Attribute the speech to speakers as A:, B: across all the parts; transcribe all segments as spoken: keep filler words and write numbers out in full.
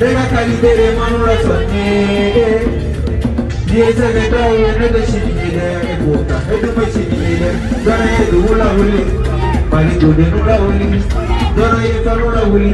A: Nega kalibere manura sonye. Yes, I get all another shitty there. Water, I do my shitty there. Then I do hula huli. Mali do the hula huli. Then I get a hula huli.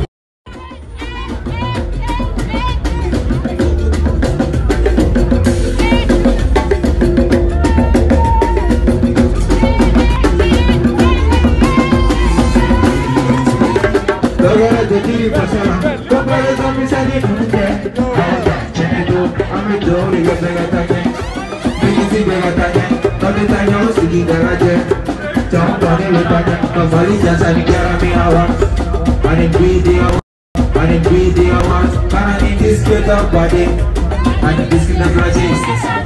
A: Jadi pasang, kau pada kami sadi punya. Jadi tu, kami jauh dia berkatanya, begini berkatanya. Kau ditanya segi garaje, jangan kau ditanya. Kau balik jasa di kami awak, ane video, ane video mas, karena ini sekitar body, ane sekitar gratis.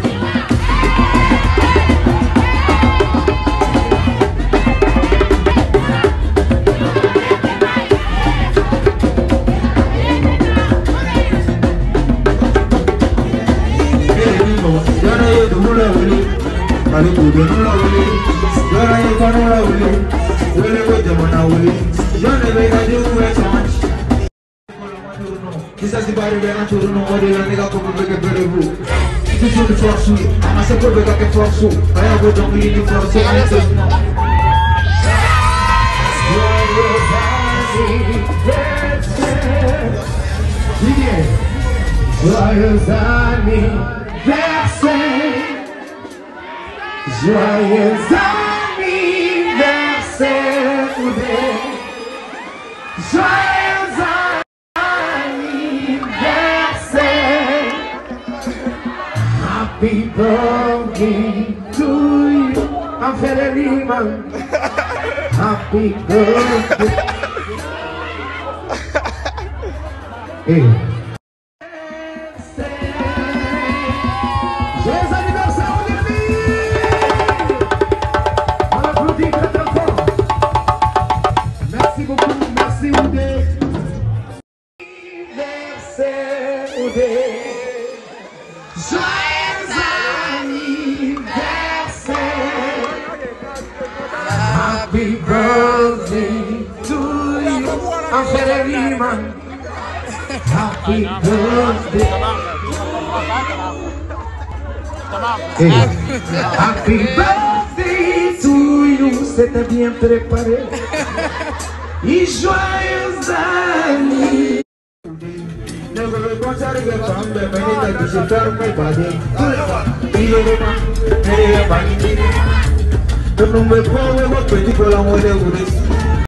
A: Mali tu de nula wuli, yora ye kanula wuli, wele ko jamana wuli, yone be ga ju we change. Kisa si bari be na churu no odi la nega ko be ke berebu. Tu tu de force, ama se ko be ka ke force, aya go don wuli di force ani to no. Joyeux anniversaire. Joyeux anniversaire, joyeux anniversaire, happy birthday to you, I'm feeling man, happy birthday. Hey. Joyeux anniversaire, merci beaucoup, merci Oudé. Anniversaire Oudé. Joyeux anniversaire. Happy birthday to you. I'm feeling man. Happy birthday. Hey. Happy birthday to you. C'était bien préparé. Et joyeux anniversaire. Ne veux pas s'arrêter de tomber, mais il a dit c'est fermé, pas de. Il est vraiment, il est pas. Ne nous mets pas, on va petit pour la moitié.